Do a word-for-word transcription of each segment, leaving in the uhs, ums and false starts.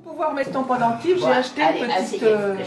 Pour pouvoir mettre ton pendentif, j'ai acheté Allez, une petite... allez, Euh...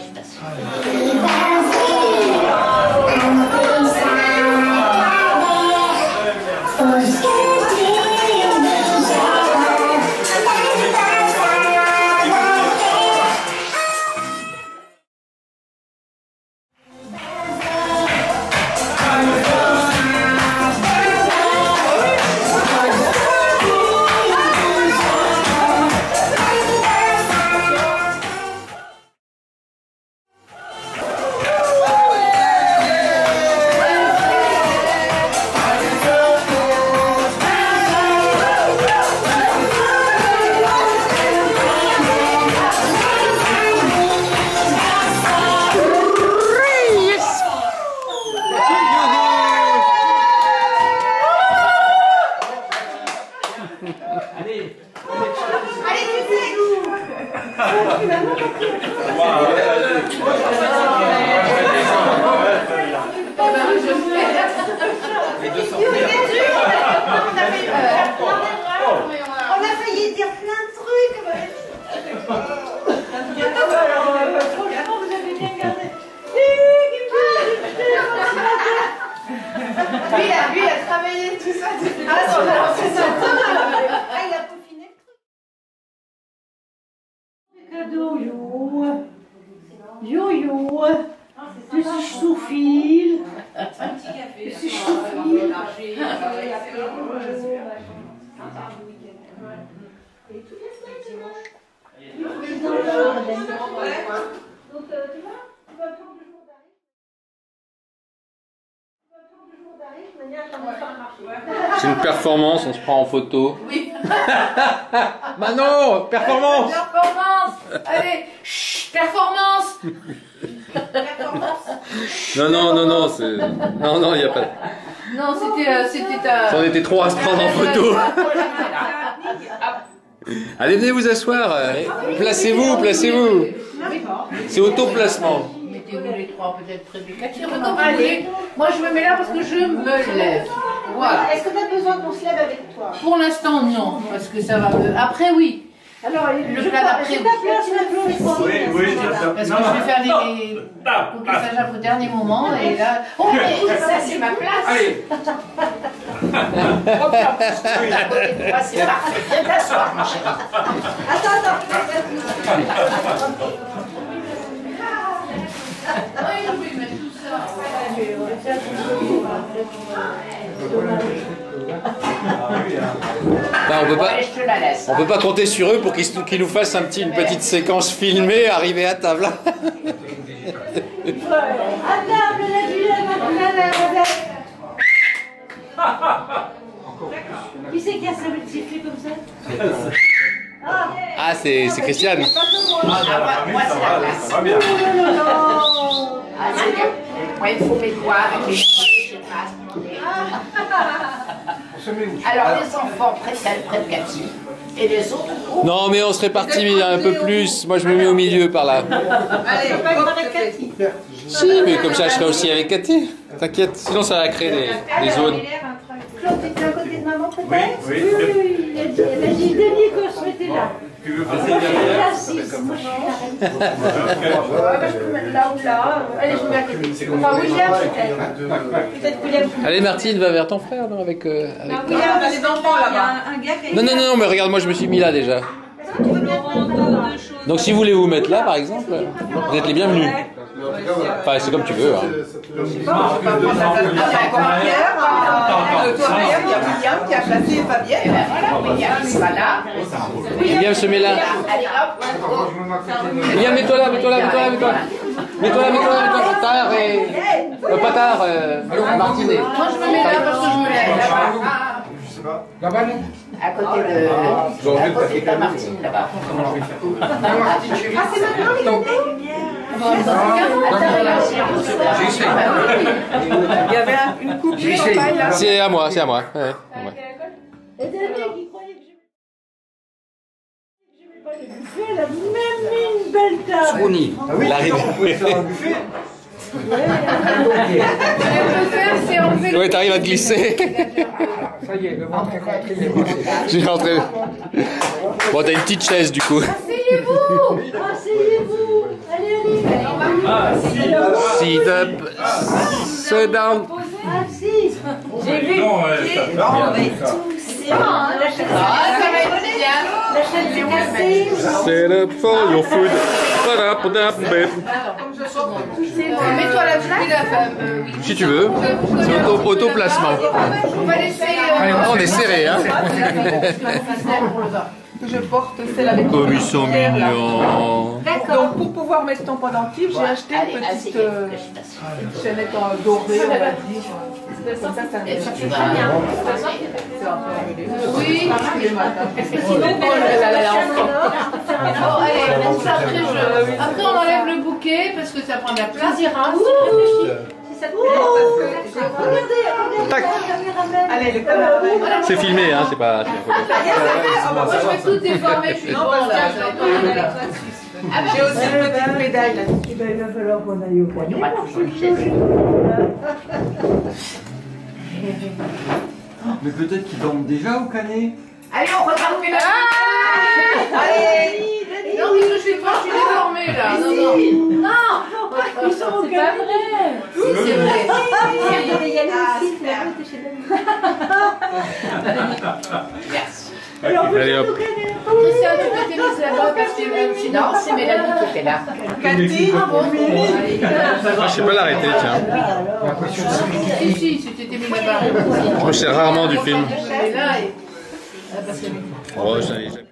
On a failli dire plein de trucs. Franchement, vous avez bien gardé. Lui, il a, lui, il a travaillé tout ça. Ah, c'est ça. Ah, il a peaufiné le truc. Cadeau, yo. Yo, yo. Je suis sous-fil. Je suis sous-fil. Et tous les semaines, tu vois. Donc, tu vois, tu vas prendre le jour d'arrêt. Tu vas prendre le jour d'arrêt de manière à ne pas marcher. C'est une performance, on se prend en photo. Oui. Manon, performance. Performance. Allez, chut, performance. Non, non, non, non, c'est... Non, non, il n'y a pas... Non, c'était... Euh, c'était euh... On était trois à se prendre en photo. Allez, venez vous asseoir. Placez-vous, placez-vous. C'est auto-placement. Mettez-vous les trois peut-être près du Cathy. Allez, moi je me mets là parce que je me lève. Voilà. Est-ce que tu as besoin qu'on se lève avec toi? Pour l'instant, non, parce que ça va... Après, oui. Alors, Le plat d'après, oui. Oui, oui, Parce que je vais faire des coquissages au dernier moment et là... Oh, mais ça, c'est ma place. Allez. C'est parfait. Viens t'asseoir, ma chérie. Attends, attends. Oui, je vais mettre tout ça. Ben, on peut pas, Allez, je te la laisse. on peut pas compter sur eux pour qu'ils qu'ils nous fassent un petit, une petite séquence filmée, arriver à table. À table, la Guyane, qui c'est qui a sa multiplié comme ça? Ah, c'est Christiane. Ah, moi, moi c'est la place. Va bien. Ah, c'est bien. Moi, il faut mes doigts avec les je passe. Alors, les enfants prennent près de Cathy. Et les autres. Non, mais on se répartit un peu plus. Moi, je me mets au milieu par là. Allez, pas être avec Cathy. Si, mais comme ça, je serai aussi avec Cathy. T'inquiète, sinon ça va créer des, des zones. Claude, tu es à côté de maman peut-être? Oui, oui. Oui, oui, il a dit, elle a dit, Denis, qu'on se mettait là. Tu veux Moi, passer je suis derrière? assise. Moi, je suis là. Ouais, bah, je peux mettre là ou là. Allez, je me mets à côté. Enfin, William, peut-être. Peut-être William. Allez, Martine, va vers ton frère, non, avec, euh, avec Ah, toi. William, on a les enfants là-bas. Non, non, non, mais regarde, moi, je me suis mis là déjà. Est-ce que tu veux bien prendre? Donc, si vous voulez vous mettre là, par exemple, vous êtes les bienvenus. Enfin, c'est comme tu veux. Hein. On va prendre la place. Il y a encore Pierre, euh, toi, Pierre, il y a William qui a placé Fabienne. Et ben voilà, William, il sera là. William se met là. Allez, hop. William, mets-toi là, mets-toi là, mets-toi là, mets-toi là. Mets-toi là, mets-toi là, mets-toi là. Tard et... Euh, pas tard, euh, Martine. Moi, je me mets là parce que je me lève là-bas. Là-bas, non? À côté de... À côté de la Martine, là-bas. Ah, c'est maintenant les lumières. Il y avait un- une coupure en paille là. C'est à moi, c'est à moi. Ouais, ouais. Et Denis qui croyait que je n'aimais pas les buffets, elle a même mis une belle table. Souni, il arrive. On peut faire un buffet. C'est enlever Ouais, t'arrives à te glisser. Ça y est, le ventre est rentré. J'ai rentré. Bon, t'as une petite chaise du coup. Asseyez-vous. Asseyez-vous. Allez, allez. Sit up, sit down. Assis. J'ai vu. Non, ouais, ça Oh, va mais bien, ça. tout, c'est bon. La chaise Ah, ça va être bien. La chaise est cassée. Sit up for your food. Mets-toi la joue, la femme. euh, oui. Si tu veux, c'est auto, auto-placement. On va laisser. euh, Ah, on est serré, hein. Que je porte celle avec Comme ils sont mignons. Donc pour pouvoir mettre ton pendentif, j'ai acheté une petite euh, une chaînette en dorée, on va dire. Comme ça, ça me Ça fait C'est très bien. un peu emmêlé. Oui. Tous les matins. Oh là là là là, encore. Bon, allez, après, je... après on enlève le bouquet parce que ça prend de la place. Ça ira. Si ça te plaît. Regardez, Tac. regardez. Allez, le caméraman. C'est filmé, hein, c'est pas... Moi je vais tout déformer, je suis Non, bon parce là. que ça va être bon, là. Ah, j'ai aussi une petite médaille là. Eh ben, il va falloir qu'on aille au panier. Mais peut-être qu'ils dorment déjà au canet. Allez, on regarde mes Allez. Non, parce que je suis pas, je suis déformée là. Non, non. Non, ils sont au C'est pas vrai. Si, c'est vrai. On va y aller aussi, c'est la route chez Merci. Allez hop. Christian, tu peux t'émettre là-bas parce que euh, sinon, c'est Mélanie qui était là. Cathy, Allez, Ah, je sais pas l'arrêter, tiens. si, si, si tu t'es mis là-bas. Je me sers rarement du film. Elle est là et... Oh, j'en ai-